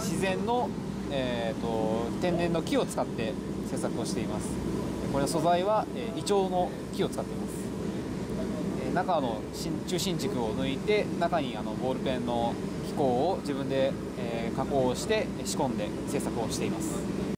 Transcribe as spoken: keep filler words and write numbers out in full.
自然の、えー、と天然の木を使って制作をしています。これの素材は、えー、イチョウの木を使っています。えー、中の中心軸を抜いて、中にあのボールペンの機構を自分で、えー加工して仕込んで制作をしています。